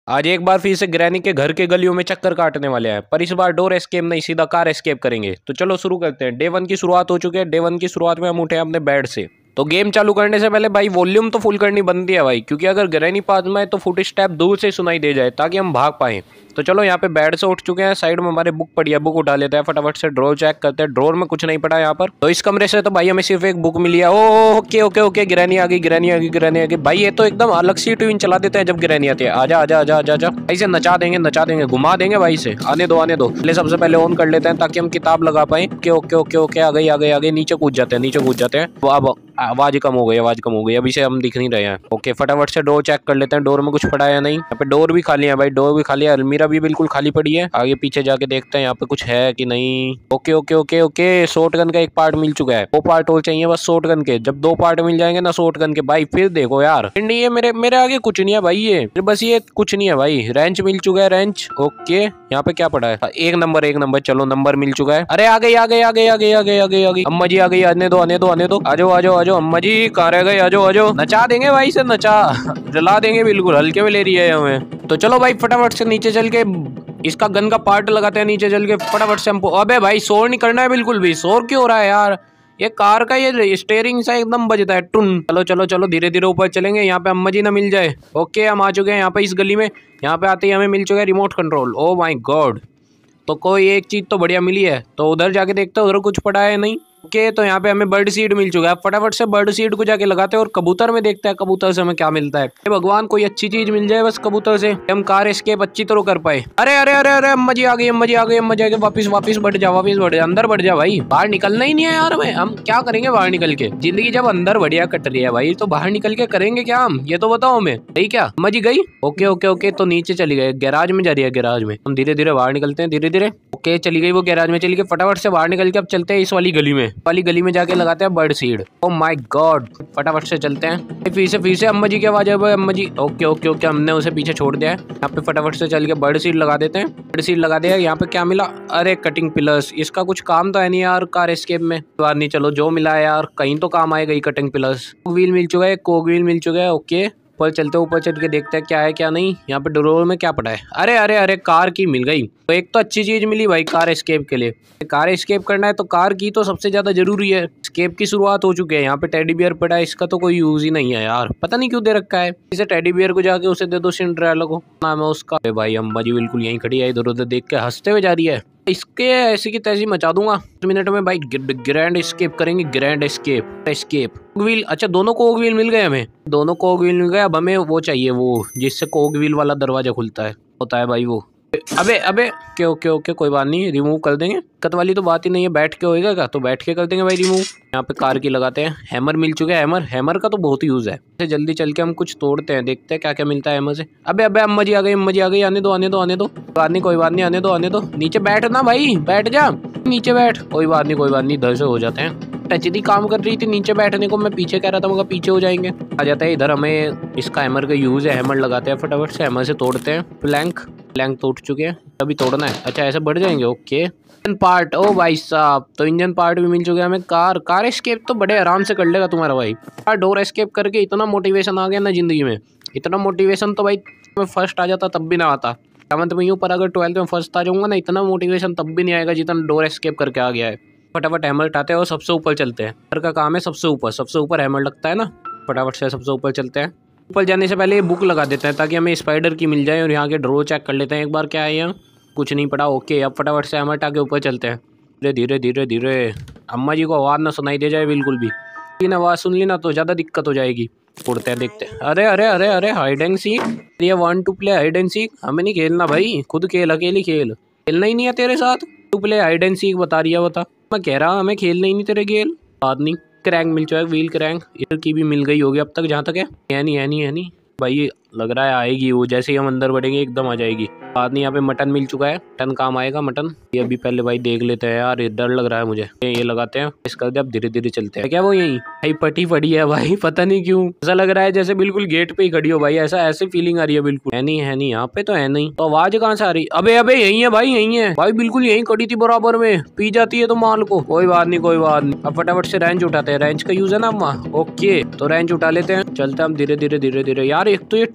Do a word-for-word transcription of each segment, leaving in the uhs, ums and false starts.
आज एक बार फिर से ग्रैनी के घर के गलियों में चक्कर काटने वाले हैं, पर इस बार डोर एस्केप नहीं, सीधा कार एस्केप करेंगे। तो चलो शुरू करते हैं। डे वन की शुरुआत हो चुकी है। डे वन की शुरुआत में हम उठे अपने बेड से। तो गेम चालू करने से पहले भाई वॉल्यूम तो फुल करनी बनती है भाई, क्योंकि अगर ग्रैनी पास में है तो फुट स्टेप दूर से सुनाई दे जाए ताकि हम भाग पाएं। तो चलो यहाँ पे बेड से उठ चुके हैं। साइड में हमारे बुक पड़ी है, बुक उठा लेते हैं फटाफट से। ड्रॉर चेक करते हैं, ड्रॉर में कुछ नहीं पड़ा यहाँ पर। तो इस कमरे से तो भाई हमें सिर्फ एक बुक मिली है। Oh okay okay okay granny आ गई, ग्रैनी आ गई, ग्रैनी आ गई। भाई ये तो एकदम अलग सी ट्यून चला देते हैं जब ग्रैनी आती है। आजा आजा आजा आजा आजा, ऐसे नचा देंगे नचा देंगे, घुमा देंगे भाई से। आने दो आने दो, पहले सबसे पहले ऑन कर लेते हैं ताकि हम किताब लगा पाए। ओके ओके ओके ओके आ गई आ गई आ गई। नीचे कूद जाते हैं, नीचे कूद जाते हैं। अब आवाज कम हो गई, आवाज कम हो गई, अभी से हम दिख नहीं रहे हैं। ओके फटाफट से डोर चेक कर लेते हैं, डोर में कुछ पड़ा है या नहीं। यहाँ पे डोर भी खाली है भाई, डोर भी खाली है। अलमीरा भी बिल्कुल खाली पड़ी है। आगे पीछे जाके देखते हैं यहाँ पे कुछ है कि नहीं। Okay okay okay okay shotgun का एक पार्ट मिल चुका है, दो पार्ट और चाहिए बस शॉर्ट गन के। जब दो पार्ट मिल जाएंगे ना शॉर्ट गन के भाई, फिर देखो यार नहीं है मेरे मेरे आगे कुछ नहीं है भाई, ये बस ये कुछ नहीं है भाई। रेंच मिल चुका है, रेंच। ओके यहाँ पे क्या पड़ा है, एक नंबर एक नंबर। चलो नंबर मिल चुका है। अरे आ गई आ गई आ गई आ गई आ गई आ गई आ गई अम्मा जी आ गई। आने दो आने दो आने दो, आजो आजो आजो अम्मा जी कहाँ रह गए, आजो आजो। नचा देंगे भाई से, नचा जला देंगे, बिल्कुल हल्के में ले रही है हमें। तो चलो भाई फटाफट से नीचे चल के इसका गन का पार्ट लगाते हैं। नीचे चल के फटाफट से हमको, अबे भाई शोर नहीं करना है बिल्कुल भी। शोर क्यों हो रहा है यार, ये कार का ये स्टेयरिंग सा एकदम बजता है टुन। चलो चलो चलो धीरे धीरे ऊपर चलेंगे, यहाँ पे अम्मा जी ना मिल जाए। ओके हम आ चुके हैं यहाँ पे इस गली में। यहाँ पे आते ही हमें मिल चुका है remote control. Oh my god, तो कोई एक चीज तो बढ़िया मिली है। तो उधर जाके देखते हैं उधर कुछ पड़ा है नहीं। ओके okay, तो यहाँ पे हमें बर्ड सीड मिल चुका है। फटाफट से बर्ड सीड को जाके लगाते हैं और कबूतर में देखते हैं कबूतर से हमें क्या मिलता है। भगवान कोई अच्छी चीज मिल जाए बस कबूतर से, हम कार एस्केप अच्छी तरह कर पाए। अरे अरे अरे अरे अम्मा जी आ गई, अम्मा जी आ गई, अम्मा जी आ गई। वापिस वापिस बढ़ जा, वापिस बढ़ जा, अंदर बढ़ जा भाई। बाहर निकलना ही नहीं है यार हमें, हम क्या करेंगे बाहर निकल के। जिंदगी जब अंदर बढ़िया कट रही है भाई, तो बाहर निकल के करेंगे क्या हम, ये तो बताओ हमें। सही क्या अम्मा जी गई। ओके ओके ओके तो नीचे चली गई, गैराज में जा रही है। गैराज में हम धीरे धीरे बाहर निकलते हैं, धीरे धीरे। ओके चली गई वो गैराज में, चली गई। फटाफट से बाहर निकल के अब चलते हैं इस वाली गली में, वाली गली में जाके लगाते हैं bird seed. Oh my god फटाफट से चलते हैं। फिर से फिर से अम्मा जी की आवाज है अम्मा जी। ओके ओके ओके हमने उसे पीछे छोड़ दिया है। यहाँ पे फटाफट से चल के बर्ड सीड लगा देते हैं। बर्ड सीड लगा दिया। यहाँ पे क्या मिला, अरे कटिंग पिलर्स। इसका कुछ काम तो है नहीं यार कार एस्केप में। बार नहीं, चलो जो मिला है यार कहीं तो काम आएगा ही। कटिंग पिलर्स, व्हील मिल चुका है, कोग व्हील मिल चुका है। ओके ऊपर चलते ऊपर चल के देखते हैं क्या है क्या नहीं। यहाँ पे ड्रॉर में क्या पड़ा है, अरे अरे अरे कार की मिल गई। तो एक तो अच्छी चीज मिली भाई कार एस्केप के लिए। कार एस्केप करना है तो कार की तो सबसे ज्यादा जरूरी है। एस्केप की शुरुआत हो चुकी है। यहाँ पे टेडी बियर पड़ा है, इसका तो कोई यूज ही नहीं है यार, पता नहीं क्यों दे रखा है। इसे टेडी बियर को जाके उसे दे दो, सिंड्रेला को नाम है उसका। अरे भाई अम्मा जी बिल्कुल यहीं खड़ी है, इधर उधर देख के हंसते हुए जा रही है। इसके ऐसी की तैसी मचा दूंगा मिनट में भाई। ग्रैंड एस्केप करेंगे, ग्रैंड एस्केप एस्केप व्हील। अच्छा दोनों कोग व्हील मिल गए हमें, दोनों कोग व्हील मिल गए। अब हमें वो चाहिए, वो जिससे कोग व्हील वाला दरवाजा खुलता है, होता है भाई वो। अबे अबे ओके ओके ओके कोई बात नहीं, रिमूव कर देंगे। दिक्कत वाली तो बात ही नहीं है, बैठ के होएगा क्या, तो बैठ के कर देंगे भाई रिमूव। यहाँ पे कार की लगाते हैं। हैमर मिल चुका है, हैमर हैमर का तो बहुत यूज है। जल्दी चल के हम कुछ तोड़ते हैं, देखते हैं क्या क्या मिलता है हैमर से। अबे अबे अम्मा जी आ गई, अम्मा जी आ गई। आने दो आने दो आने दो, बात नहीं कोई बात नहीं, आने दो आने दो। नीचे बैठ ना भाई, बैठ जा नीचे बैठ। कोई बात नहीं कोई बात नहीं, इधर से हो जाते हैं। टचदी काम कर रही थी नीचे बैठने को, मैं पीछे कह रहा था मगर पीछे हो जाएंगे। आ जाता है इधर, हमें इसका हैमर का यूज है। हैमर लगाते हैं फटाफट से, हैमर से तोड़ते हैं। प्लैंक प्लैंक टूट चुके हैं, अभी तोड़ना है। अच्छा ऐसे बढ़ जाएंगे। ओके इंजन पार्ट, ओ भाई साहब तो इंजन पार्ट भी मिल चुके हैं हमें। कार कार एस्केप तो बड़े आराम से कर लेगा तुम्हारा भाई। कार डोर एस्केप करके इतना मोटिवेशन आ गया ना जिंदगी में, इतना मोटिवेशन तो भाई मैं फर्स्ट आ जाता तब भी ना आता। सेवंथ में यूँ, पर अगर ट्वेल्थ में फर्स्ट आ जाऊंगा ना, इतना मोटिवेशन तब भी नहीं आएगा जितना डोर एस्केप करके आ गया है। फटाफट हैमर उठाते हैं और सबसे ऊपर चलते हैं। घर का काम है सबसे ऊपर, सबसे ऊपर हैमर लगता है ना। फटाफट से सबसे ऊपर चलते हैं। ऊपर जाने से पहले ये बुक लगा देते हैं ताकि हमें स्पाइडर की मिल जाए। और यहाँ के ड्रॉ चेक कर लेते हैं एक बार क्या है यहाँ, कुछ नहीं पड़ा। ओके अब फटाफट से हैमर उठा के ऊपर चलते हैं। धीरे धीरे धीरे धीरे, अम्मा जी को आवाज़ ना सुनाई दे जाए बिल्कुल भी। लेकिन आवाज़ सुन ली ना तो ज़्यादा दिक्कत हो जाएगी। उड़ते हैं देखते हैं। अरे अरे अरे अरे हाइड एंड सीक, ये want to play hide and seek. हमें नहीं खेलना भाई, खुद खेल, अकेली खेल। खेलना ही नहीं है तेरे साथ, to play hide and seek बता रही है, बता। मैं कह रहा हमें खेलना ही नहीं तेरे खेल। बात नहीं, क्रैंक मिल चुका है, व्हील क्रैंक। इधर की भी मिल गई होगी अब तक जहाँ तक है। है नहीं है नहीं है नहीं भाई, लग रहा है आएगी वो, जैसे ही हम अंदर बढ़ेंगे एकदम आ जाएगी। बाद में यहाँ पे मटन मिल चुका है, मटन काम आएगा मटन। ये अभी पहले भाई देख लेते हैं यार, डर लग रहा है मुझे। ये लगाते हैं, इस कर दे। अब धीरे धीरे चलते हैं। क्या वो यही भाई पटी पड़ी है भाई, पता नहीं क्यों ऐसा लग रहा है जैसे बिल्कुल गेट पे ही खड़ी हो भाई, ऐसा ऐसी फीलिंग आ रही है बिल्कुल। है नहीं है नहीं, यहाँ पे तो है नहीं, तो आवाज कहाँ से आ रही। अबे अबे यही है भाई, यही है भाई, बिल्कुल यही खड़ी थी बराबर में, पी जाती है तो माल को। कोई बात नहीं कोई बात नहीं, अब फटाफट से रेंच उठाते हैं। रेंच का यूज है ना अम्मा। ओके तो रेंच उठा लेते हैं, चलते हैं हम धीरे धीरे धीरे धीरे। यार एक तो ये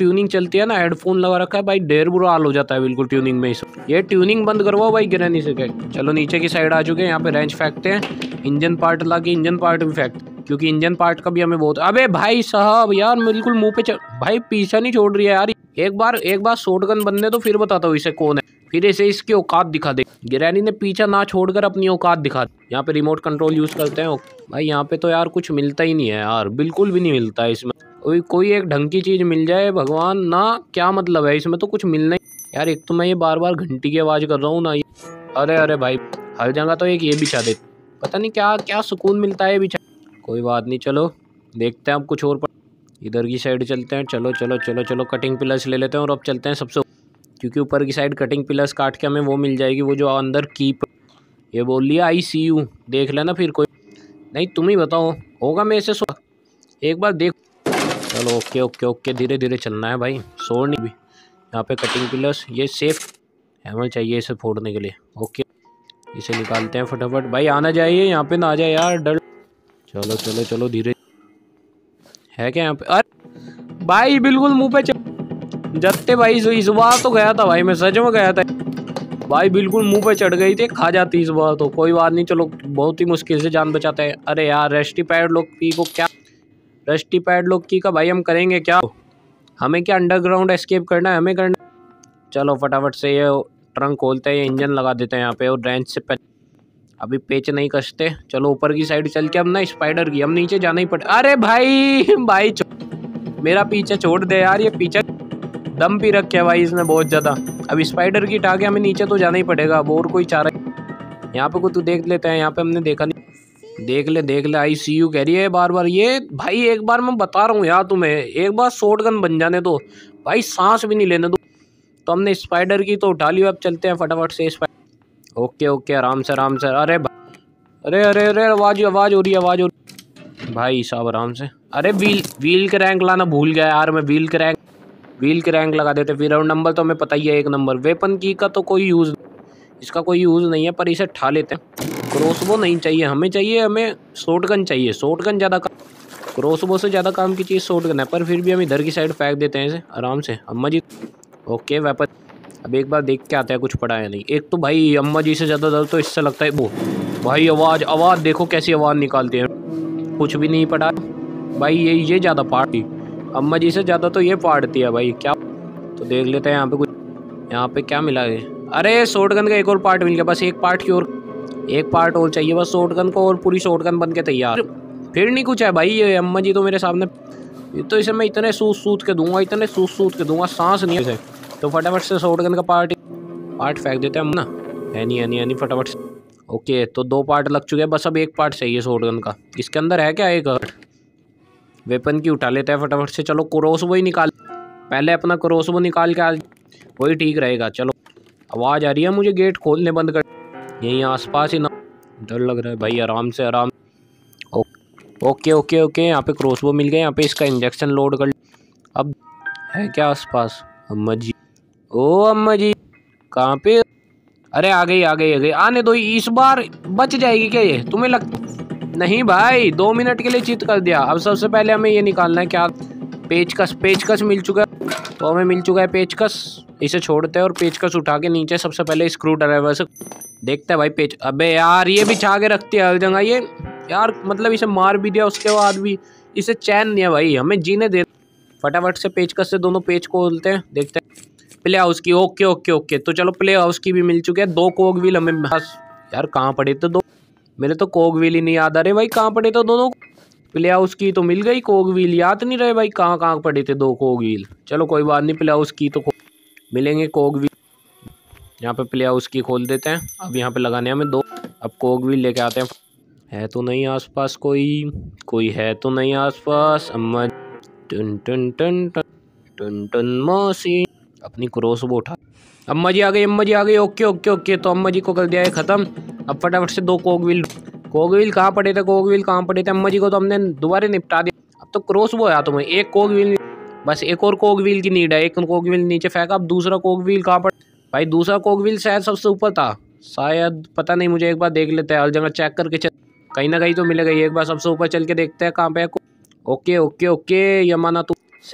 ट्यूनिंग चलती है ना, हेडफोन लगा रखा है भाई, ढेर बुरा हाल हो जाता है बिल्कुल ट्यूनिंग में। इस ये ट्यूनिंग बंद करवाओ भाई गिरानी से क्या। चलो नीचे की साइड आ चुके हैं, यहाँ पे रेंच फेंकते हैं, इंजन पार्ट ला के इंजन पार्ट भी फेंकते, क्योंकि इंजन पार्ट का भी हमें बहुत। अबे भाई साहब यार बिल्कुल मुंह पे चल... भाई पीछा नहीं छोड़ रही है यार। एक बार एक बार शॉटगन बनने तो फिर बताता हूँ इसे कौन है, फिर इसे इसकी औकात दिखा दे। गिरैनी ने पीछा ना छोड़कर अपनी औकात दिखा दी। यहाँ पे रिमोट कंट्रोल यूज करते हैं भाई। यहाँ पे तो यार कुछ मिलता ही नहीं है यार, बिल्कुल भी नहीं मिलता है इसमें। कोई कोई एक ढंग की चीज मिल जाए भगवान ना, क्या मतलब है इसमें तो कुछ मिलना ही यार। एक तो मैं ये बार बार घंटी की आवाज कर रहा हूँ ना ये। अरे अरे भाई हर जगह तो एक ये बिछा दे, पता नहीं क्या क्या सुकून मिलता है बिछा। कोई बात नहीं, चलो देखते हैं अब कुछ और। इधर की साइड चलते हैं, चलो चलो चलो चलो कटिंग पिलर्स ले लेते हैं और अब चलते हैं सबसे, क्योंकि ऊपर की साइड कटिंग पिलर्स काट के हमें वो मिल जाएगी, वो जो अंदर कीप। ये बोल लिया आई सी यू, देख लेना फिर कोई नहीं, तुम ही बताओ होगा मैं ऐसे सो एक बार देख। चलो ओके ओके ओके, धीरे धीरे चलना है भाई, शोर नहीं भी। यहाँ पे कटिंग पिलर्स, ये सेफ हैमर चाहिए इसे फोड़ने के लिए। ओके इसे निकालते हैं फटाफट भाई, आना चाहिए यहाँ पे ना आ जाए यार डर। चलो चलो चलो धीरे, है क्या यहाँ पे। अरे भाई बिल्कुल मुंह पे जत्ते भाई, इस बार तो गया था भाई, मैं सच में गया था भाई, बिल्कुल मुंह पे चढ़ गई थी, खा जाती इस बार तो। कोई बात नहीं, चलो बहुत ही मुश्किल से जान बचाते हैं। अरे यार रस्टी पैड लॉक की को क्या, रस्टी पैड लॉक की का भाई हम करेंगे क्या, हमें क्या अंडरग्राउंड एस्केप करना है, हमें करना। चलो फटाफट से ये ट्रंक खोलते हैं, ये इंजन लगा देते हैं यहाँ पे, और रेंच से पे... अभी पेच नहीं कसते। चलो ऊपर की साइड चल के, अब ना स्पाइडर की हम नीचे जाना ही पड़े। अरे भाई भाई मेरा पीछे छोड़ दे यार, ये पीछे दम भी रखे भाई इसने बहुत ज़्यादा। अब स्पाइडर की टाके हमें नीचे तो जाना ही पड़ेगा, अब और कोई चारा। यहाँ पे कुछ तो देख लेते हैं, यहाँ पे हमने देखा नहीं। देख ले देख ले, आई सी यू कह रही है बार बार ये भाई। एक बार मैं बता रहा हूँ यार तुम्हें, एक बार शॉटगन बन जाने दो भाई, सांस भी नहीं लेने दो। तो हमने स्पाइडर की तो उठा लियो, अब चलते हैं फटाफट से स्पाइडर। ओके ओके आराम से आराम से। अरे अरे अरे अरे आवाज आवाज हो रही है, आवाज हो रही भाई साहब आराम से। अरे व्हील व्हील के रैंक लाना भूल गया यार मैं, व्हील के रैंक व्हील के रैंक लगा देते फिर। और नंबर तो हमें पता ही है एक नंबर। वेपन की का तो कोई यूज़, इसका कोई यूज़ नहीं है, पर इसे ठा लेते हैं। क्रॉसबो नहीं चाहिए हमें, चाहिए हमें शॉटगन चाहिए। शॉटगन ज़्यादा काम, क्रॉसबो से ज़्यादा काम की चीज़ शॉटगन है, पर फिर भी हम इधर की साइड फेंक देते हैं इसे आराम से। अम्मा जी ओके वेपन, अब एक बार देख के आता है कुछ पड़ा है नहीं। एक तो भाई अम्मा जी से ज़्यादा डर तो इससे लगता है वो भाई, आवाज़ आवाज़ देखो कैसी आवाज़ निकालती है। कुछ भी नहीं पड़ा भाई, ये ये ज़्यादा पार्टी अम्मा जी से ज़्यादा तो ये फाड़ती है भाई क्या। तो देख लेते हैं यहाँ पे कुछ, यहाँ पे क्या मिला है। अरे शॉटगन का एक और पार्ट मिल गया, बस एक पार्ट की और, एक पार्ट और चाहिए बस शॉटगन को, और पूरी शॉटगन बन के तैयार। फिर नहीं कुछ है भाई, ये अम्मा जी तो मेरे सामने, ये तो इसे मैं इतने सूत सूत के दूंगा, इतने सूत सूत के दूंगा, सांस नहीं है। तो फटाफट से शॉटगन का पार्ट पार्ट फेंक देते हैं हम ना, है नहीं है नहीं है नहीं फटाफट से। ओके तो दो पार्ट लग चुके हैं, बस अब एक पार्ट चाहिए शॉटगन का। इसके अंदर है क्या एक वेपन की, उठा लेते हैं फटाफट से। चलो क्रॉसबो ही निकाल, पहले अपना क्रॉसबो निकाल के आज वही ठीक रहेगा। चलो आवाज़ आ रही है मुझे, गेट खोलने बंद कर, यहीं आसपास ही ना, डर लग रहा है भाई। आराम से आराम। ओके ओके ओके यहाँ पे क्रॉसबो मिल गए, यहाँ पे इसका इंजेक्शन लोड कर। अब है क्या आसपास अम्मा जी, ओ अम्मा जी कहाँ पे। अरे आ गई आ गई आ गई, आने दो, इस बार बच जाएगी क्या ये तुम्हें लग, नहीं भाई दो मिनट के लिए चित कर दिया। अब सबसे पहले हमें ये निकालना है क्या, पेचकस। पेचकस मिल चुका है, तो हमें मिल चुका है पेचकस। इसे छोड़ते हैं और पेचकस उठा के नीचे सबसे पहले स्क्रू ड्राइवर से देखते हैं भाई पेच। अबे यार ये भी छा के रखती है हर जगह ये यार, मतलब इसे मार भी दिया उसके बाद भी इसे चैन नहीं है भाई, हमें जीने दे। फटाफट से पेचकस से दोनों पेच को खोलते हैं, देखते हैं प्ले हाउस की। ओके ओके ओके तो चलो प्ले हाउस की भी मिल चुके हैं। दो कोग व्हील हमें, यार कहाँ पड़े थे दो, मेरे तो कोग व्हील ही नहीं याद आ रहे भाई, कहाँ पड़े थे दोनों। प्ले हाउस की तो मिल गई, कोग व्हील याद नहीं रहे भाई कहाँ कहाँ पड़े थे दो कोग व्हील। चलो कोई बात नहीं, प्ले हाउस की तो मिलेंगे कोग व्हील। यहाँ पे प्ले हाउस की खोल देते हैं, अब यहाँ पे लगाने हमें दो। अब कोग व्हील लेके आते हैं, है तो नहीं आसपास कोई, कोई है तो नहीं आसपास। अम्मा टन टन टन टन टन टन मौसी, अपनी क्रॉसबो उठा। अम्मा जी आ गई, अम्मा जी आ गई। ओके ओके ओके तो अम्मा जी को कर दिया है ख़त्म। अब फटाफट से दो कोग व्हील, कोग व्हील कहाँ पड़े थे, कोग व्हील कहाँ पड़े थे। अम्मा जी को तो हमने दोबारा निपटा दिया। अब तो क्रॉसबो है तुम्हें, एक कोग व्हील बस, एक और कोग व्हील की नीड है। एक कोग व्हील नीचे फेंका, अब दूसरा कोग व्हील कहाँ पड़ा भाई। दूसरा कोग व्हील शायद सबसे ऊपर था, शायद पता नहीं मुझे, एक बार देख लेते हैं हर जगह चेक करके चल, कहीं ना कहीं तो मिलेगा। एक बार सबसे ऊपर चल के देखते हैं कहाँ पे है। ओके ओके ओके यमाना तू सेट,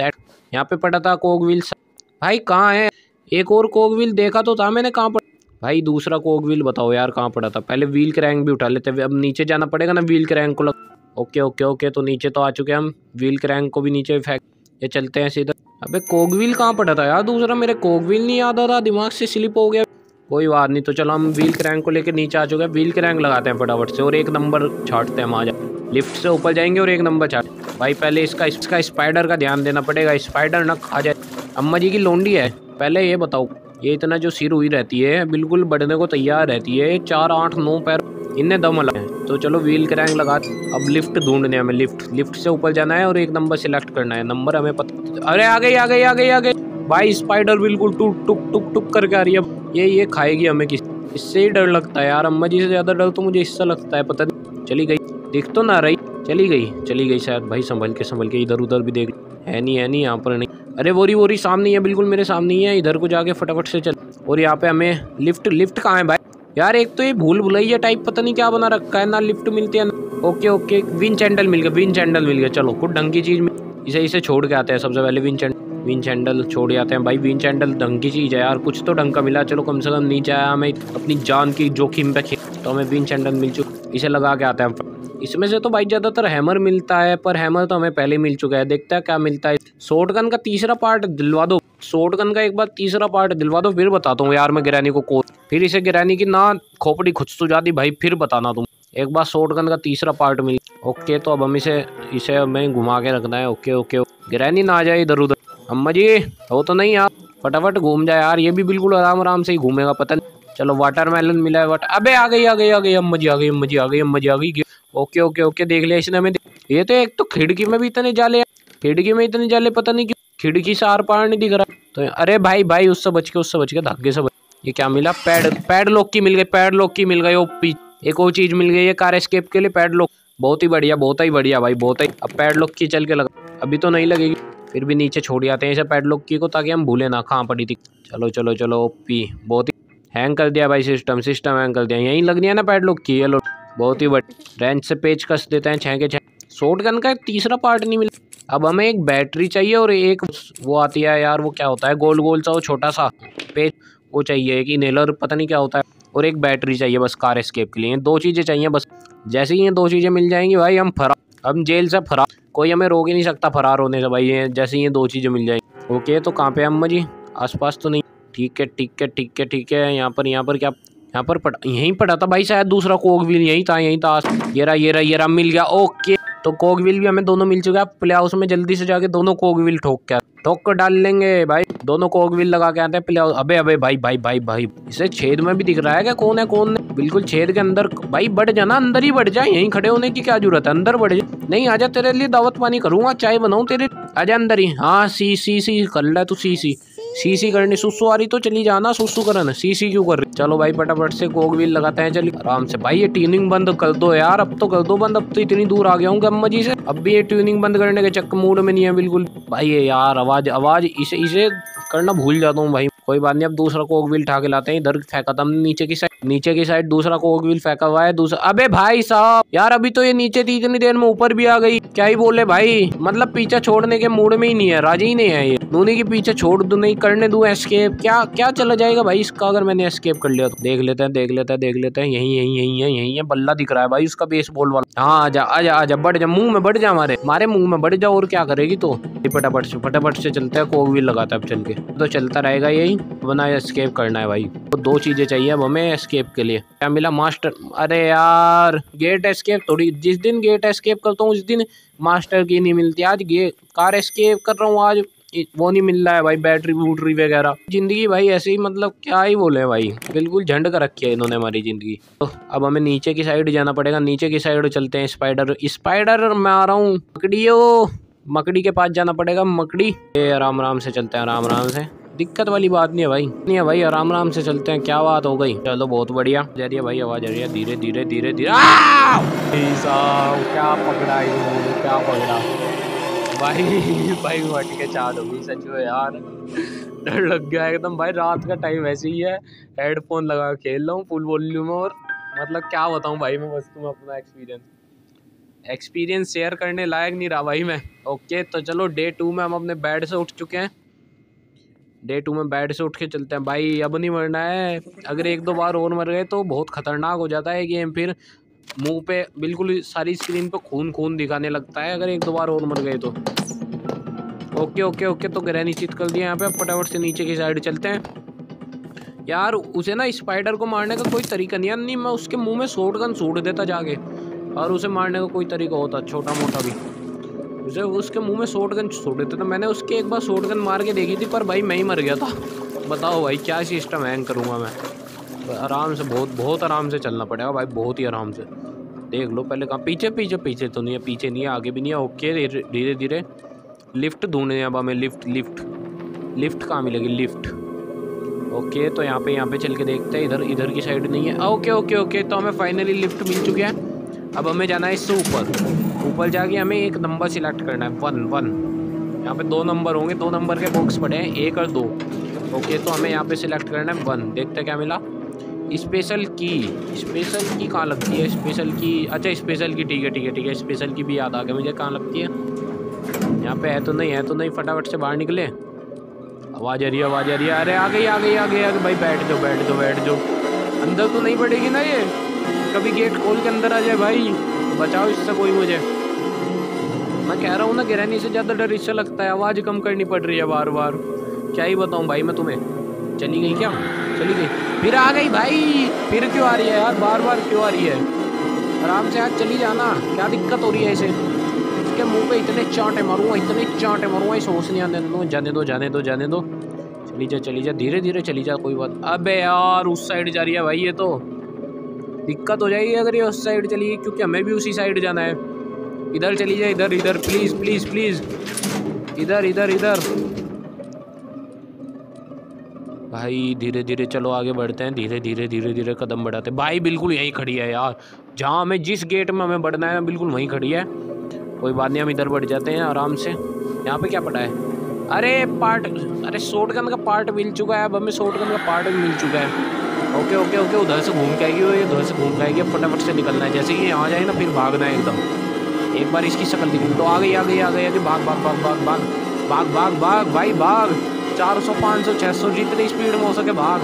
यहाँ पे पड़ा था कोक व्हील। भाई कहाँ है? एक और कोक व्हील देखा तो था मैंने, कहाँ पड़ा? भाई दूसरा कोक व्हील बताओ यार कहाँ पड़ा था? पहले व्हील क्रैंक भी उठा लेते हैं, अब नीचे जाना पड़ेगा ना व्हील क्रैंक को लग। ओके ओके ओके, तो नीचे तो आ चुके हैं हम, व्हील क्रैंक को भी नीचे फेंक ये चलते हैं सीधा। अबे कोक व्हील कहाँ पड़ा था यार दूसरा? मेरे कोक व्हील नहीं याद आ रहा, दिमाग से स्लिप हो गया। कोई बात नहीं, तो चलो हम व्हील क्रैंक को लेकर नीचे आ चुके हैं। व्हील क्रैंक लगाते हैं फटाफट से और एक नंबर छाटते हैं। हम आ जा लिफ्ट से ऊपर जाएंगे और एक नंबर छाट। भाई पहले इसका इसका स्पाइडर का ध्यान देना पड़ेगा, स्पाइडर ना खा जाए। अम्मा जी की लोंडी है। पहले ये बताओ, ये इतना जो सिर हुई रहती है बिल्कुल बढ़ने को तैयार रहती है, चार आठ नौ पैर इनने दम अलग है। तो चलो व्हील क्रैंक लगा। अब लिफ्ट ढूंढने हमें, लिफ्ट लिफ्ट से ऊपर जाना है और एक नंबर सिलेक्ट करना है। नंबर हमें पता, अरे आ गई आ गई आ गई आ गई। भाई स्पाइडर बिल्कुल टुक टुक टुक टुक करके आ रही है। ये ये खाएगी हमें, किस इससे ही डर लगता है यार। अम्मा जी से ज्यादा डर तो मुझे इससे लगता है, पता नहीं। चली गई, दिख तो ना रही। चली गई चली गई शायद। भाई संभल के संभल के, इधर उधर भी देख। है नहीं है नहीं यहाँ पर नहीं। अरे वोरी वोरी सामने ही है, बिल्कुल मेरे सामने ही है। इधर को जाके फटाफट से चल। और यहाँ पे हमें लिफ्ट लिफ्ट कहाँ है भाई? यार एक तो ये भूल भुलैया टाइप पता नहीं क्या बना रखा है, ना लिफ्ट मिलती है ना। ओके ओके, विंच हैंडल मिल गया, विंच हैंडल मिल गया। चलो कुछ ढंग की चीज, इसे इसे छोड़ के आते हैं सबसे पहले। विंच विंच हैंडल छोड़ आते हैं भाई। विंच हैंडल ढंग की चीज है यार, कुछ तो ढंग का मिला। चलो कम से कम नीचे आया, हमें अपनी जान की जोखिम पे तो हमें विंच हैंडल मिल चुका। इसे लगा के आते हैं। इसमें से तो भाई ज्यादातर हैमर मिलता है, पर हैमर तो हमें पहले मिल चुका है। देखते हैं क्या मिलता है। शॉटगन का तीसरा पार्ट दिलवा दो, शॉटगन का एक बार तीसरा पार्ट दिलवा दो, फिर बताता हूँ यार मैं गिरानी को कोड। फिर इसे गिरानी की ना खोपड़ी खुद तो जाती भाई, फिर बताना तुम। एक बार शॉटगन का तीसरा पार्ट मिल। ओके, तो अब हम इसे इसे हमें घुमा के रखना है। ओके ओके, गिरानी ना आ जाए इधर उधर। अम्मा जी हो तो नहीं, आप फटाफट घूम जाए यार। ये भी बिल्कुल आराम आराम से ही घूमेगा, पता नहीं। चलो वाटरमेलन मिला है। वाटर अबे आ गई आ गई आ गई अम्मा जी, आ गई अम्मा जी, आ गई अम्मा जी, आ गई। ओके ओके ओके, देख लिया इसने हमें। ये तो एक तो खिड़की में भी इतने जाले, खिड़की में इतने जाले, पता नहीं क्यों खिड़की से आर पार नहीं दिख रहा। तो अरे भाई भाई उससे बच के उससे बच के धागे से बच। ये क्या मिला? पैड पैड लॉक की मिल गई, पैड लॉक की मिल गई। ओपी एक और चीज मिल गई है कार एस्केप के लिए, पैड लॉक। बहुत ही बढ़िया बहुत ही बढ़िया भाई, बहुत ही। अब पैड लॉक की चल के लगा, अभी तो नहीं लगेगी, फिर भी नीचे छोड़ आते हैं इसे पैड लॉक की को, ताकि हम भूले ना कहाँ पड़ी थी। चलो चलो चलो, ओपी बहुत ही हैंग कर दिया भाई, सिस्टम सिस्टम हैंग कर दिया। यहीं लगनी है ना पैड लॉक की। चलो बहुत ही बड़ी रेंच से पेच कस देते हैं, छः के छः। शॉटगन का एक तीसरा पार्ट नहीं मिला। अब हमें एक बैटरी चाहिए और एक वो आती है यार, वो क्या होता है, गोल गोल सा वो छोटा सा पेच, वो चाहिए। एक इनहेलर पता नहीं क्या होता है, और एक बैटरी चाहिए बस कार एस्केप के लिए। दो चीज़ें चाहिए बस। जैसे ही ये दो चीज़ें मिल जाएंगी भाई, हम फरार, हम जेल से फरार, कोई हमें रोक ही नहीं सकता फरार होने से भाई। ये जैसे ही ये दो चीज़ें मिल जाएंगी। ओके, तो कहाँ पे अम्मा जी? आसपास तो नहीं। ठीक है ठीक है ठीक है ठीक है। यहाँ पर यहाँ पर क्या, यहाँ पर पड़ा, यहीं पड़ा था भाई शायद दूसरा कोक व्हील, यहीं था यहीं था। ये रहा ये रहा ये रहा, मिल गया। ओके, तो कोक व्हील भी हमें दोनों मिल चुका है। प्ले हाउस में जल्दी से जाके दोनों कोक व्हील ठोक के ठोक कर डाल लेंगे भाई। दोनों कोक व्हील लगा के आते हैं प्ले हाउस। अबे अबे भाई भाई भाई भाई, इसे छेद में भी दिख रहा है क्या कौन है कौन नहीं? बिल्कुल छेद के अंदर भाई, बढ़ जाना, अंदर ही बढ़ जाए, यहीं खड़े होने की क्या जरूरत है, अंदर बढ़ जाए। नहीं आजा, तेरे लिए दावत पानी करूंगा, चाय बनाऊं तेरे, आजा अंदर ही। हाँ सी सी सी कर ले तू, सी सी सी सी करनी। सुसु आ रही तो चली जाना, सुसु करना, सी सी क्यों कर रही? चलो भाई फटाफट से कोक व्हील लगाते हैं, चलिए आराम से। भाई ये ट्यूनिंग बंद कर दो यार, अब तो कर दो बंद। अब तो इतनी दूर आ गया हूँ अम्मा जी से, अब भी ये ट्यूनिंग बंद करने के चक्कर मूड में नहीं है बिल्कुल भाई। ये यार आवाज आवाज इसे इसे करना भूल जाता हूँ भाई। कोई बात नहीं, अब दूसरा कोक व्हील उठा के लाते हैं। इधर फेंका था नीचे की साइड, नीचे की साइड दूसरा कोक व्हील फेंका हुआ है दूसरा। अबे भाई साहब यार, अभी तो ये नीचे थी, इतनी देर में ऊपर भी आ गई। क्या ही बोले भाई, मतलब पीछे छोड़ने के मूड में ही नहीं है, राजी ही नहीं है ये। नूनी के पीछे छोड़ दूं, नहीं करने दूं एस्केप, क्या क्या चला जाएगा भाई इसका अगर मैंने एस्केप कर लिया तो। देख लेते हैं देख लेते हैं देख लेते हैं, यहीं यहीं यहीं है यहीं है। बल्ला दिख रहा है भाई उसका, बेसबॉल वाला। हाँ आजा आजा आजा, बढ़ जा, मुंह में बढ़ जा, हमारे हमारे मुंह में बढ़ जा, और क्या करेगी तो। फटाफट से फटाफट से चलते हैं, कोक व्हील लगाता है अब चल के, तो चलता रहेगा यही, बना एस्केप करना है भाई। तो दो चीजें चाहिए अब हमें एस्केप के लिए। क्या मिला? मास्टर। अरे यार गेट एस्केप थोड़ी, जिस दिन गेट एस्केप करता हूँ उस दिन मास्टर की नहीं मिलती। आज गे कार एस्केप कर रहा हूँ, आज वो नहीं मिल रहा है भाई, बैटरी वूटरी वगैरह। जिंदगी भाई ऐसे ही, मतलब क्या ही बोले भाई, बिल्कुल झंड कर रखी है इन्होंने हमारी जिंदगी। तो अब हमें नीचे की साइड जाना पड़ेगा, नीचे की साइड चलते हैं। स्पाइडर स्पाइडर मैं आ रहा हूँ, मकड़ियो मकड़ी के पास जाना पड़ेगा। मकड़ी ये आराम आराम से चलते हैं, आराम आराम से, दिक्कत वाली बात नहीं है भाई, नहीं है भाई, आराम आराम से चलते हैं। क्या बात हो गई? चलो बहुत बढ़िया जा रही है भाई, आवाज आ रही है, धीरे धीरे धीरे धीरे। क्या पकड़ा इन्होंने, क्या पकड़ा भाई भाई, हट के चाल हो गई सच में यार, डर लग गया एकदम भाई। रात का टाइम वैसे ही है, हेडफोन लगा के खेल रहा हूँ फुल वॉल्यूम में, और मतलब क्या बताऊँ भाई मैं, बस तुम्हें अपना एक्सपीरियंस। एक्सपीरियंस शेयर करने लायक नहीं रहा भाई मैं। ओके तो चलो डे टू में हम अपने बेड से उठ चुके हैं। डे टू में बेड से उठ के चलते हैं भाई। अब नहीं मरना है, अगर एक दो बार और मर गए तो बहुत खतरनाक हो जाता है गेम। फिर मुंह पे बिल्कुल सारी स्क्रीन पे खून खून दिखाने लगता है अगर एक दो बार और मर गए तो। ओके ओके ओके तो ग्रैनी चित कर दिया यहाँ पे। फटाफट से नीचे की साइड चलते हैं। यार उसे ना स्पाइडर को मारने का कोई तरीका नहीं है। नहीं मैं उसके मुंह में शॉट गन सूट देता जाके, और उसे मारने का कोई तरीका होता छोटा मोटा भी, उसे उसके मुंह में शॉट गन सूट देता था। मैंने उसके एक बार शॉट गन मार के देखी थी, पर भाई मैं ही मर गया था। बताओ भाई क्या सिस्टम हैंग करूँगा मैं। आराम से, बहुत बहुत आराम से चलना पड़ेगा भाई, बहुत ही आराम से। देख लो पहले कहाँ, पीछे पीछे पीछे तो नहीं है, पीछे नहीं है, आगे भी नहीं है। ओके धीरे धीरे लिफ्ट ढूंढने अब हमें। लिफ्ट लिफ्ट लिफ्ट कहाँ मिलेगी लिफ्ट। ओके तो यहाँ पे यहाँ पे चल के देखते हैं। इधर इधर की साइड नहीं है। ओके ओके ओके तो हमें फाइनली लिफ्ट मिल चुकी है। अब हमें जाना है इससे ऊपर। ऊपर जाके हमें एक नंबर सिलेक्ट करना है, वन वन। यहाँ पे दो नंबर होंगे, दो नंबर के बॉक्स पड़े हैं, एक और दो। ओके तो हमें यहाँ पे सिलेक्ट करना है वन। देखते हैं क्या मिला। स्पेशल की, स्पेशल की कहाँ लगती है स्पेशल की। अच्छा स्पेशल की, ठीक है ठीक है ठीक है। स्पेशल की भी याद आ गया मुझे कहाँ लगती है। यहाँ पे है तो नहीं, है तो नहीं। फटाफट से बाहर निकले। आवाज़ आ रही है, आवाज़ आ रही है। अरे आ गई आ गई आ गई आ गई भाई। बैठ जाओ बैठ जाओ बैठ जाओ। अंदर तो नहीं पड़ेगी ना ये, कभी गेट खोल के अंदर आ जाए भाई। बचाओ इससे कोई मुझे। मैं कह रहा हूँ ना गिरानी से ज़्यादा डर इससे लगता है। आवाज़ कम करनी पड़ रही है बार बार। क्या ही बताऊँ भाई मैं तुम्हें। चली गई क्या, चली गई, फिर आ गई भाई। फिर क्यों आ रही है यार, बार बार क्यों आ रही है। आराम से यार चली जाना, क्या दिक्कत हो रही है इसे। इसके मुंह पे इतने चांटे मारूंगा, इतने चांटे मारूंगा, इसे होश नहीं आने दो। जाने दो जाने दो जाने दो। चली जा चली जा, धीरे धीरे चली जा, कोई बात। अबे यार उस साइड जा रही है भाई, ये तो दिक्कत हो जाएगी अगर ये उस साइड चली गई, क्योंकि हमें भी उसी साइड जाना है। इधर चली जाए, इधर इधर प्लीज़ प्लीज़ प्लीज़, इधर इधर इधर भाई। धीरे धीरे चलो आगे बढ़ते हैं, धीरे धीरे धीरे धीरे कदम बढ़ाते हैं भाई। बिल्कुल यहीं खड़ी है यार, जहाँ हमें जिस गेट में हमें बढ़ना है ना बिल्कुल वहीं खड़ी है। कोई बात नहीं, हम इधर बढ़ जाते हैं आराम से। यहाँ पे क्या पड़ा है, अरे पार्ट, अरे शॉटगन का पार्ट मिल चुका है। अब हमें शॉटगन का पार्ट भी मिल चुका है। ओके ओके ओके उधर से घूम के आएगी वो, ये उधर से घूम के आएगी। अब फटाफट से निकलना है, जैसे कि यहाँ जाए ना फिर भागना है एकदम। एक बार इसकी शक्ल दिखी तो आ गई आ गई आ गई। भाग भाग भाग भाग भाग भाग भाग भाग भाई भाग। चार सौ पाँच सौ छः सौ जितनी स्पीड में हो सके भाग।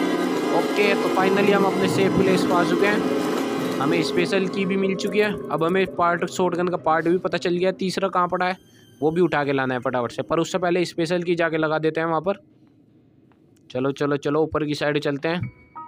ओके तो फाइनली हम अपने सेफ प्लेस पर आ चुके हैं। हमें स्पेशल की भी मिल चुकी है। अब हमें पार्ट शॉटगन का पार्ट भी पता चल गया। तीसरा कहाँ पड़ा है वो भी उठा के लाना है फटाफट से, पर उससे पहले स्पेशल की जाके लगा देते हैं वहाँ पर। चलो चलो चलो ऊपर की साइड चलते हैं।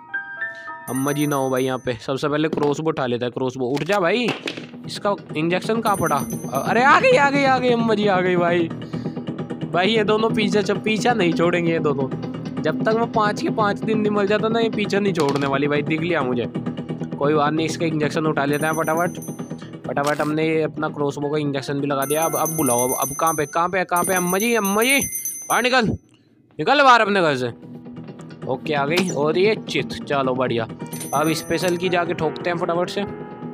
अम्मा जी ना हो भाई यहाँ पे। सबसे पहले क्रॉसबो उठा लेता है। क्रॉसबो उठ जा भाई। इसका इंजेक्शन कहाँ पड़ा। अरे आ गई आ गई आ गई अम्मा जी आ गई भाई। भाई ये दोनों पीछे जब पीछा नहीं छोड़ेंगे ये दोनों। जब तक मैं पाँच के पाँच दिन नहीं मर जाता ना ये पीछा नहीं छोड़ने वाली भाई। दिख लिया मुझे। कोई बात नहीं, इसका इंजेक्शन उठा लेते हैं फटाफट फटाफट। हमने अपना क्रॉसबो का इंजेक्शन भी लगा दिया। अब अब बुलाओ, अब कहाँ पे कहाँ पे कहाँ पे अम्मा जी अम्मा जी बाहर निकल निकल बाहर अपने घर से। ओके आ गई और ये चित। चलो बढ़िया। अब स्पेशल की जाके ठोकते हैं फटाफट से।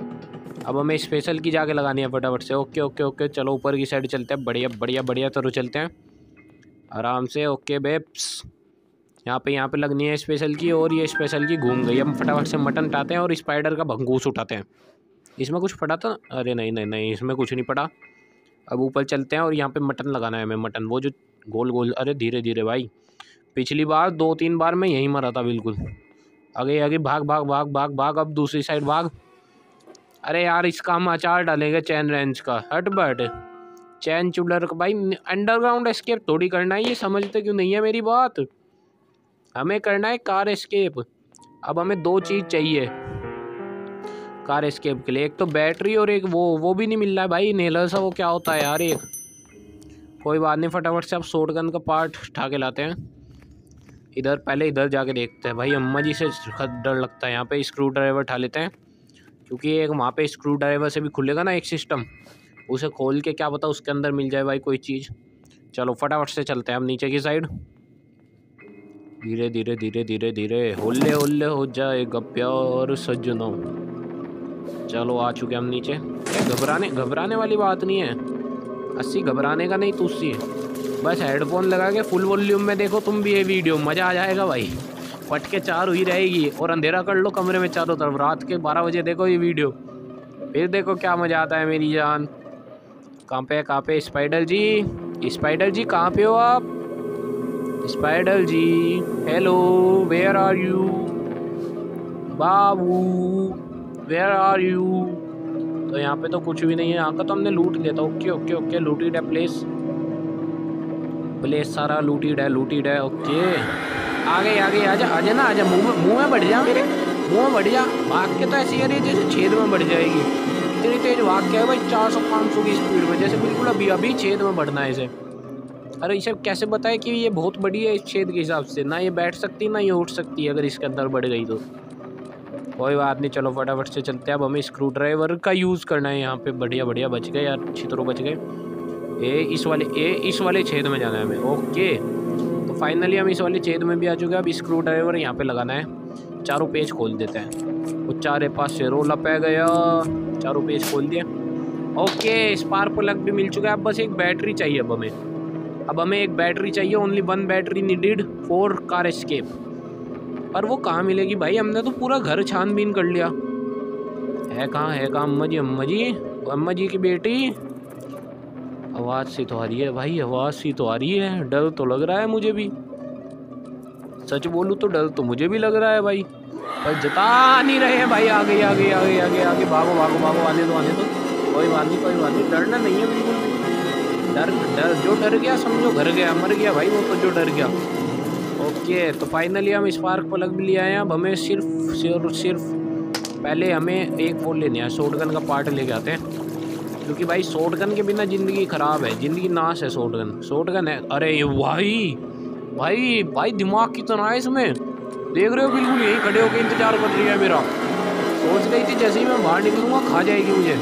अब हमें स्पेशल की जाके लगानी है फटाफट से। ओके ओके ओके चलो ऊपर की साइड चलते हैं। बढ़िया बढ़िया बढ़िया तरह चलते हैं आराम से। ओके बेब्स यहाँ पे यहाँ पे लगनी है स्पेशल की, और ये स्पेशल की घूम गई। हम फटाफट से मटन उठाते हैं और स्पाइडर का भंगूस उठाते हैं। इसमें कुछ पड़ा था, अरे नहीं नहीं नहीं इसमें कुछ नहीं पड़ा। अब ऊपर चलते हैं और यहाँ पे मटन लगाना है हमें। मटन वो जो गोल गोल, अरे धीरे धीरे भाई। पिछली बार दो तीन बार मैं यहीं मरा था बिल्कुल। आगे आगे भाग भाग भाग भाग भाग। अब दूसरी साइड भाग। अरे यार इसका हम अचार डालेंगे चैन रेंज का। हट बट चैन चुलर का भाई। अंडरग्राउंड एस्केप थोड़ी करना है, ये समझते क्यों नहीं है मेरी बात। हमें करना है कार एस्केप। अब हमें दो चीज़ चाहिए कार एस्केप के लिए, एक तो बैटरी और एक वो वो भी नहीं मिल रहा है भाई। नेलर सा वो क्या होता है यार एक। कोई बात नहीं, फटाफट से अब शॉटगन का पार्ट उठा के लाते हैं। इधर पहले इधर जाके देखते हैं भाई। अम्मा जी से डर लगता है। यहाँ पे स्क्रू ड्राइवर उठा लेते हैं, क्योंकि एक वहाँ पे स्क्रू ड्राइवर से भी खुलेगा ना एक सिस्टम, उसे खोल के क्या पता उसके अंदर मिल जाए भाई कोई चीज़। चलो फटाफट से चलते हैं हम नीचे की साइड। धीरे धीरे धीरे धीरे धीरे होले होले हो जाएगा प्यार सजना। चलो आ चुके हम नीचे। घबराने घबराने वाली बात नहीं है, अस्सी घबराने का नहीं तुस्सी। बस हेडफोन लगा के फुल वॉल्यूम में देखो तुम भी ये वीडियो, मज़ा आ जाएगा भाई। पट के चार हुई रहेगी और अंधेरा कर लो कमरे में चारों तरफ। रात के बारह बजे देखो ये वीडियो, फिर देखो क्या मजा आता है मेरी जान। कहाँ पे कहाँ पे स्पाइडर जी? स्पाइडर जी कहाँ पे हो आप? Spider ji hello, where are you? बाबू वेयर आर यू? तो यहाँ पे तो कुछ भी नहीं है, यहाँ का तो हमने लूट लिया था। ओके ओके ओके, लूटेड है प्लेस, प्लेस सारा लूटेड है, लूटेड है। ओके आगे आगे आजा आजा ना आजा, मुंह में मुंह में बढ़ जा, मेरे मुंह में बढ़ जा। भाग के तो ऐसी यार जैसे छेद में बढ़ जाएगी, इतनी तेज भाग के है भाई, चार सौ पाँच सौ की स्पीड में, जैसे बिल्कुल अभी अभी छेद में बढ़ना है इसे। अरे इसे कैसे बताए कि ये बहुत बड़ी है इस छेद के हिसाब से, ना ये बैठ सकती ना ये उठ सकती है अगर इसके अंदर बढ़ गई तो। कोई बात नहीं, चलो फटाफट से चलते हैं। अब हमें स्क्रू ड्राइवर का यूज़ करना है यहाँ पे। बढ़िया बढ़िया, बच गए यार, अच्छी तरह बच गए। ए इस वाले ए इस वाले छेद में जाना है हमें। ओके तो फाइनली हम इस वाले छेद में भी आ चुके हैं। अब स्क्रू ड्राइवर यहाँ पे लगाना है। चारों पेज खोल देते हैं। वो चारे पास से रोला पै गया, चारों पेज खोल दिए। ओके स्पार्क प्लग भी मिल चुका है। अब बस एक बैटरी चाहिए अब हमें। अब हमें एक बैटरी चाहिए, only one battery needed for car escape. पर वो कहाँ मिलेगी भाई? हमने तो पूरा घर छानबीन कर लिया। है कहाँ है कहाँ? अम्मा जी अम्मा जी अम्मा जी की बेटी, आवाज़ सी तो आ रही है भाई, आवाज़ सी तो आ रही है। डर तो लग रहा है मुझे भी, सच बोलूँ तो डर तो मुझे भी लग रहा है भाई, पर जता नहीं रहे हैं भाई। आगे आगे आगे आगे आगे भागो भागो भागो, आने दो आने दो। कोई बात नहीं कोई बात नहीं, डरना नहीं है बिल्कुल भी। डर डर जो डर गया समझो घर गया, मर गया भाई वो तो जो डर गया। ओके तो फाइनली हम स्पार्क प्लग भी ले आए हैं। अब हमें सिर्फ सिर्फ सिर्फ पहले हमें एक वो लेने हैं, शॉटगन का पार्ट लेके आते हैं, क्योंकि भाई शॉटगन के बिना ज़िंदगी ख़राब है, ज़िंदगी नाश है। शॉटगन शॉटगन है। अरे ये भाई भाई भाई दिमाग कितना है इसमें, देख रहे हो बिल्कुल यहीं खड़े होकर इंतजार कर रही है मेरा। सोच रही थी जैसे ही मैं बाहर निकलूंगा खा जाएगी मुझे।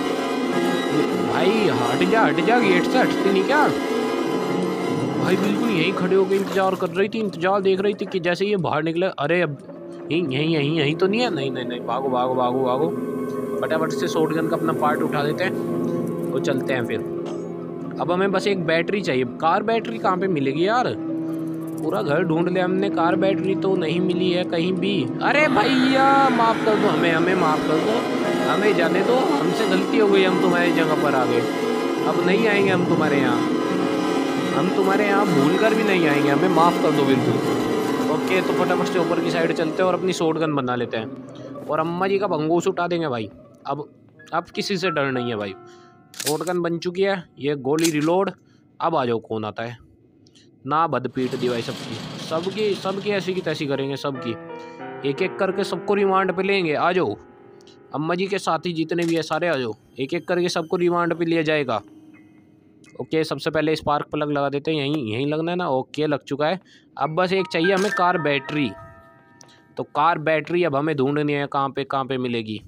भाई हट जा हट जा, गेट से हटती नहीं क्या भाई? बिल्कुल यहीं खड़े होकर इंतजार कर रही थी, इंतजार देख रही थी कि जैसे ये बाहर निकले। अरे अब यहीं यहीं यहीं यहीं तो नहीं है? नहीं नहीं नहीं, भागो भागो भागो भागो, फटाफट से शॉटगन का अपना पार्ट उठा देते हैं तो चलते हैं फिर। अब हमें बस एक बैटरी चाहिए। कार बैटरी कहाँ पे मिलेगी यार? पूरा घर ढूंढ लिया हमने, कार बैटरी तो नहीं मिली है कहीं भी। अरे भैया माफ़ कर दो हमें, हमें माफ़ कर दो, हमें जाने दो, हमसे गलती हो गई, हम तुम्हारी जगह पर आ गए, अब नहीं आएंगे हम तुम्हारे यहाँ, हम तुम्हारे यहाँ भूल कर भी नहीं आएंगे, हमें माफ़ कर दो बिल्कुल। ओके तो फटाफट से ऊपर की साइड चलते हैं और अपनी शॉटगन बना लेते हैं और अम्मा जी का भंगूस उठा देंगे भाई। अब अब किसी से डर नहीं है भाई, शॉटगन बन चुकी है, ये गोली रिलोड। अब आ जाओ कौन आता है ना, बद पीट दी भाई सबकी सबकी सबकी ऐसी की तैसी करेंगे सबकी, एक एक करके सबको रिमांड पे लेंगे। आ जाओ अम्मा जी के साथी जितने भी है सारे आ जाओ, एक एक करके सबको रिमांड पे लिया जाएगा। ओके सबसे पहले स्पार्क प्लग लगा देते हैं, यहीं यहीं लगना है ना। ओके लग चुका है। अब बस एक चाहिए हमें कार बैटरी, तो कार बैटरी अब हमें ढूंढनी है, कहाँ पे कहाँ पे मिलेगी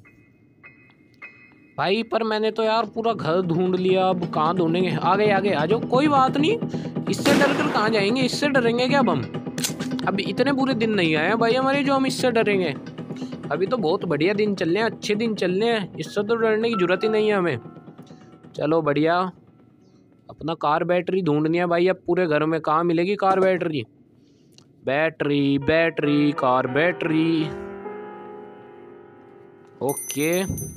भाई? पर मैंने तो यार पूरा घर ढूंढ लिया, अब कहाँ ढूंढेंगे? आगे आगे आ जाओ, कोई बात नहीं, इससे डर कर कहाँ जाएंगे, इससे डरेंगे क्या अब हम? अभी इतने बुरे दिन नहीं आए हैं भाई हमारे जो हम इससे डरेंगे। अभी तो बहुत बढ़िया दिन चल रहे हैं, अच्छे दिन चल रहे हैं, इससे तो डरने की जरूरत ही नहीं है हमें। चलो बढ़िया, अपना कार बैटरी ढूंढनी है भाई। अब पूरे घर में कहाँ मिलेगी car battery? Battery battery car battery. Okay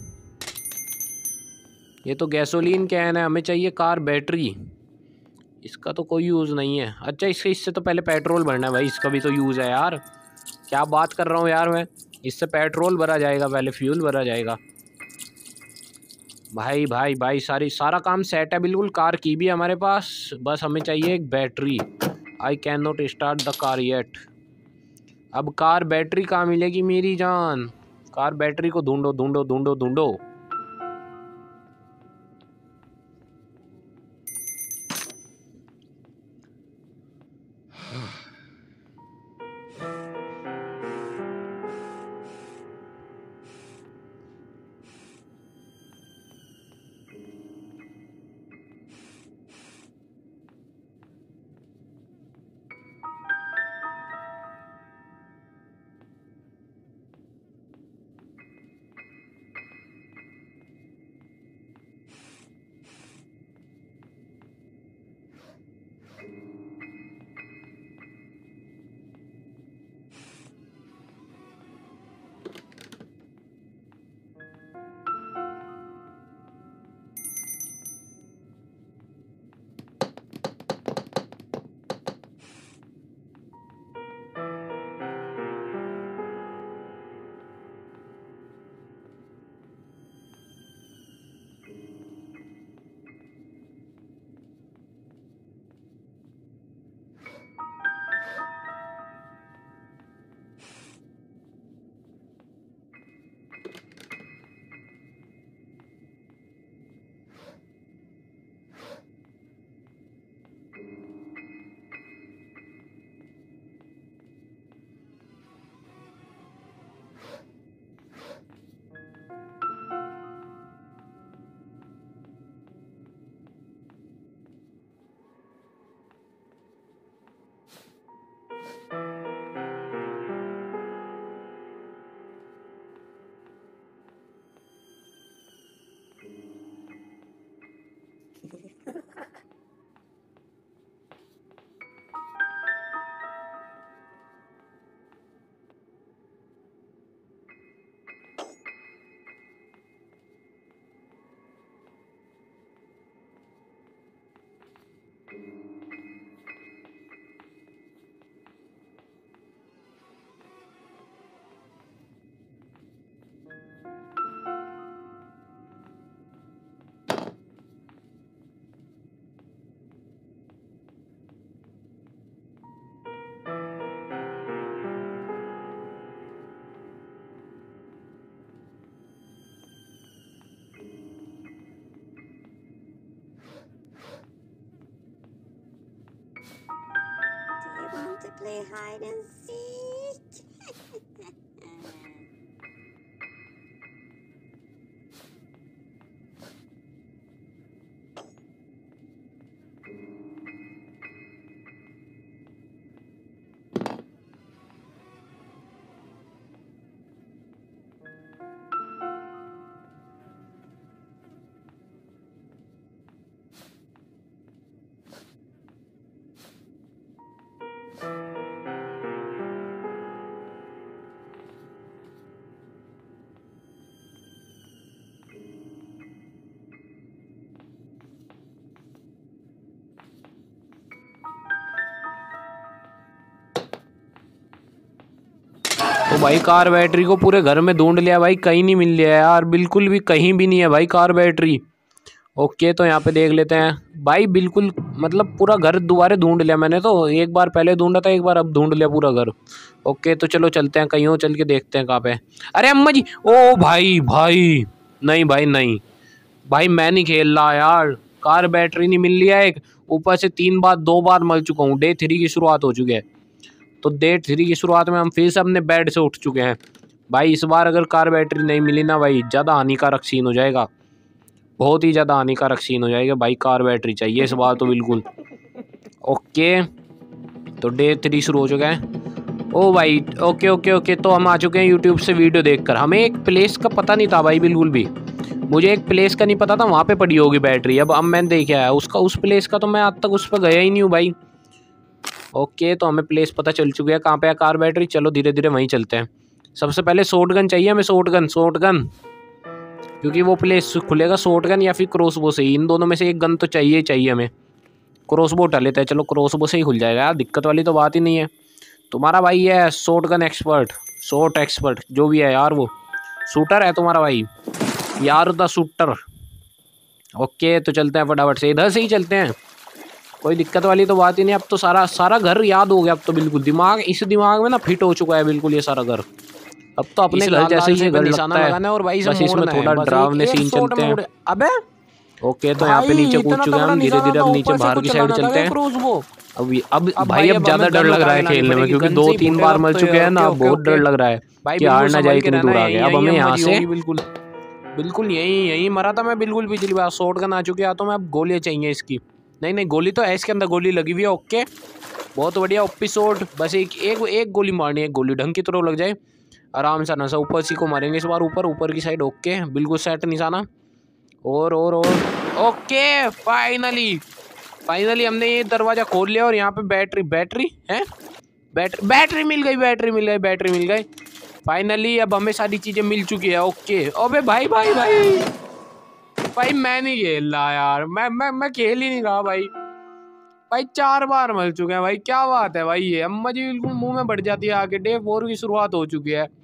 ये तो गैसोलीन कैन है, हमें चाहिए कार बैटरी, इसका तो कोई यूज़ नहीं है। अच्छा इससे इससे तो पहले पेट्रोल भरना है भाई, इसका भी तो यूज़ है यार, क्या बात कर रहा हूँ यार मैं, इससे पेट्रोल भरा जाएगा, पहले फ्यूल भरा जाएगा। भाई भाई भाई सारी सारा काम सेट है बिल्कुल, कार की भी हमारे पास, बस हमें चाहिए एक battery. I can not start the car yet. अब कार बैटरी कहाँ मिलेगी मेरी जान? कार बैटरी को ढूंढो ढूंढो ढूंढो ढूंढो। play hide and seek? तो भाई कार बैटरी को पूरे घर में ढूंढ लिया भाई, कहीं नहीं मिल लिया यार, बिल्कुल भी कहीं भी नहीं है भाई कार बैटरी। ओके तो यहाँ पे देख लेते हैं भाई, बिल्कुल मतलब पूरा घर दोबारा ढूंढ लिया मैंने, तो एक बार पहले ढूंढा था, एक बार अब ढूंढ लिया पूरा घर। ओके तो चलो चलते हैं कहीं और, चल के देखते हैं कहाँ पे। अरे अम्मा जी, ओ भाई भाई नहीं भाई नहीं भाई, मैं नहीं खेल रहा यार, कार बैटरी नहीं मिल रही है एक, ऊपर से तीन बार दो बार मर चुका हूँ। डे थ्री की शुरुआत हो चुकी है, तो डे थ्री की शुरुआत में हम फिर से अपने बेड से उठ चुके हैं भाई। इस बार अगर कार बैटरी नहीं मिली ना भाई, ज़्यादा हानिकारक सीन हो जाएगा, बहुत ही ज़्यादा हानिकारक सीन हो जाएगा भाई। कार बैटरी चाहिए इस बार तो बिल्कुल। ओके तो डे थ्री शुरू हो चुका है। ओ भाई ओके ओके ओके, तो हम आ चुके हैं यूट्यूब से वीडियो देखकर। हमें एक प्लेस का पता नहीं था भाई, बिल्कुल भी मुझे एक प्लेस का नहीं पता था, वहाँ पे पड़ी होगी बैटरी। अब अब मैंने देखा है उसका, उस प्लेस का तो मैं आज तक उस पर गया ही नहीं हूँ भाई। ओके तो हमें प्लेस पता चल चुका है कहाँ पे है कार बैटरी। चलो धीरे धीरे वहीं चलते हैं। सबसे पहले शॉर्ट गन चाहिए हमें, शॉर्ट गन शॉर्ट गन, क्योंकि वो प्लेस खुलेगा शॉर्ट गन या फिर क्रॉसबो से ही, इन दोनों में से एक गन तो चाहिए ही चाहिए हमें। क्रॉसबो उठा लेते हैं, चलो क्रॉसबो से ही खुल जाएगा यार, दिक्कत वाली तो बात ही नहीं है। तुम्हारा भाई है short gun expert, short expert जो भी है यार, वो शूटर है तुम्हारा भाई यार, द शूटर। ओके तो चलते हैं फटाफट से, इधर से ही चलते हैं, कोई दिक्कत वाली तो बात ही नहीं। अब तो सारा सारा घर याद हो गया, अब तो बिल्कुल दिमाग, इस दिमाग में ना फिट हो चुका है बिल्कुल ये सारा घर। अब तो अपने घर जैसे ही घर लगता है, और भाई बस इसमें थोड़ा डरावने सीन चलते हैं। अबे ओके तो यहाँ पे नीचे कूद चुके हैं हम धीरे धीरे, अब नीचे बाहर की साइड चलते हैं। अब अब भाई अब ज्यादा डर लग रहा है खेलने में, क्योंकि दो तीन बार मर चुके हैं ना, बहुत डर लग रहा है कि हार ना जाए इतनी दूर आ गए। अब हमें यहाँ से बिल्कुल बिल्कुल यही यही मरा था मैं बिल्कुल पिछली बार। शॉर्ट गन आ चुकी है तो मैं, अब गोलियाँ चाहिए इसकी। नहीं नहीं गोली तो है इसके अंदर, गोली लगी हुई है। ओके बहुत बढ़िया ओपी शॉट, बस एक एक एक गोली मारनी है, एक गोली ढंग की तरह लग जाए आराम से ना सा। ऊपर सी को मारेंगे इस बार, ऊपर ऊपर की साइड। ओके बिल्कुल सेट निशाना, और और और ओके फाइनली फाइनली हमने ये दरवाज़ा खोल लिया, और यहाँ पे बैटरी बैटरी है, बैटरी बैटरी मिल गई, बैटरी मिल गई, बैटरी मिल गई फाइनली। अब हमें सारी चीज़ें मिल चुकी है। ओके अबे भाई भाई भाई भाई मैं नहीं खेल रहा यार, मैं मैं मैं खेल ही नहीं रहा भाई। भाई चार बार मर चुके हैं भाई, क्या बात है भाई, ये अम्मा जी बिल्कुल मुंह में बढ़ जाती है आके। डे फोर की शुरुआत हो चुकी है,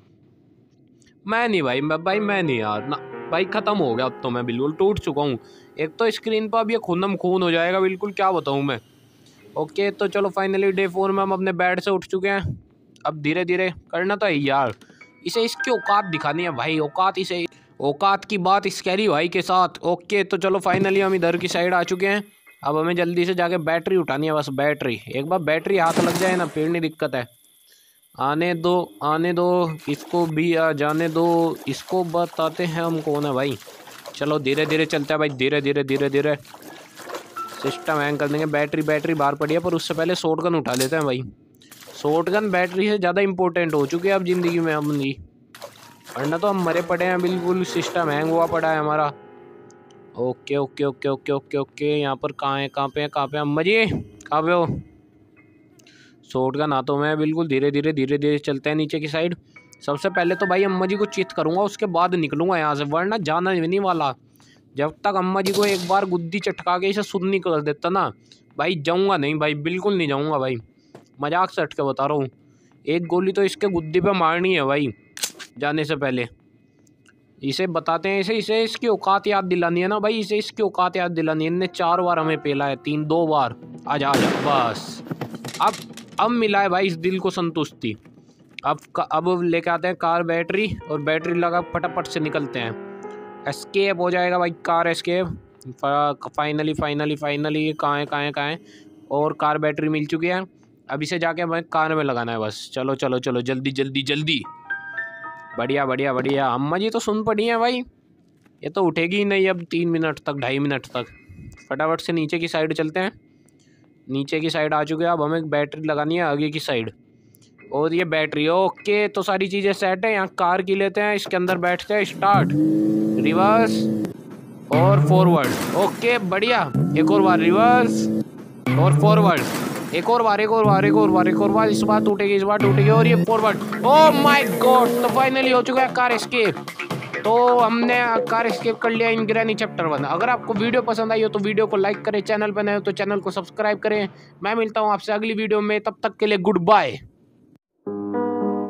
मैं नहीं भाई, मैं भाई मैं नहीं यार ना भाई, खत्म हो गया अब तो, मैं बिल्कुल टूट चुका हूँ। एक तो स्क्रीन पर अब ये खूनम खून हो जाएगा बिल्कुल, क्या बताऊँ मैं। ओके तो चलो फाइनली डे फोर में हम अपने बेड से उठ चुके हैं। अब धीरे धीरे करना तो है यार, इसे इसकी औकात दिखानी है भाई, औकात इसे, औकात की बात स्कैरी भाई के साथ। ओके तो चलो फाइनली हम इधर की साइड आ चुके हैं। अब हमें जल्दी से जाके बैटरी उठानी है, बस बैटरी, एक बार बैटरी हाथ लग जाए ना फिर नहीं दिक्कत है। आने दो आने दो इसको भी, आ जाने दो इसको, बताते हैं हम कौन है भाई। चलो धीरे धीरे चलते हैं भाई, धीरे धीरे धीरे धीरे सिस्टम हैंग कर देंगे। बैटरी बैटरी बाहर पड़ी है, पर उससे पहले शॉर्ट गन उठा लेते हैं भाई। शॉर्ट गन बैटरी से ज़्यादा इंपॉर्टेंट हो चुकी है अब ज़िंदगी में अपनी, वरना तो हम मरे पड़े हैं बिल्कुल, सिस्टम हैंग हुआ पड़ा है हमारा। Okay okay okay okay okay okay यहाँ पर कहाँ है, कहाँ पे है, कहाँ पे अम्मा जी, कहाँ पे हो। शॉर्ट गन हाथों में बिल्कुल, धीरे धीरे धीरे धीरे चलते हैं नीचे की साइड। सबसे पहले तो भाई अम्मा जी को चित करूँगा, उसके बाद निकलूँगा यहाँ से, वरना जाना नहीं वाला। जब तक अम्मा जी को एक बार गुद्दी चटका के इसे सुन नहीं कर देता ना भाई, जाऊँगा नहीं भाई, बिल्कुल नहीं जाऊँगा भाई, मजाक से हट के बता रहा हूँ। एक गोली तो इसके गुद्दी पे मारनी है भाई जाने से पहले। इसे बताते हैं, इसे इसे इसकी औकात याद दिलानी है ना भाई, इसे इसकी औकात याद दिलानी है। इनने चार बार हमें पेला है, तीन दो बार। आजा आजा बस, अब अब मिला है भाई इस दिल को संतुष्टि। अब अब लेके आते हैं कार बैटरी, और बैटरी लगा फटाफट से निकलते हैं। एस्केप हो जाएगा भाई, car escape finally finally finally. कहाँ है कहाँ है कहाँ है, और कार बैटरी मिल चुकी है। अब इसे जाके हमें कान में लगाना है बस। चलो चलो चलो जल्दी जल्दी जल्दी। बढ़िया बढ़िया बढ़िया। अम्मा जी तो सुन पड़ी हैं भाई, ये तो उठेगी ही नहीं अब तीन मिनट तक, ढाई मिनट तक। फटाफट से नीचे की साइड चलते हैं। नीचे की साइड आ चुके हैं। अब हमें बैटरी लगानी है आगे की साइड, और ये बैटरी ओके। तो सारी चीज़ें सेट है। यहाँ कार की लेते हैं, इसके अंदर बैठते हैं। स्टार्ट, रिवर्स और फॉरवर्ड। ओके बढ़िया। एक और बार रिवर्स और फॉरवर्ड। एक और बार एक और बार एक और बार एक और बार। इस बार टूटेगी, इस बार टूटेगी। और ये फॉरवर्ड। ओह माय गॉड, तो फाइनली हो चुका है कार एस्केप। तो हमने कार एस्केप कर लिया इन ग्रैनी चैप्टर वन। अगर आपको वीडियो पसंद आई हो तो वीडियो को लाइक करें, चैनल पर नए हो तो चैनल को सब्सक्राइब करें। मैं मिलता हूँ आपसे अगली वीडियो में, तब तक के लिए गुड बाय।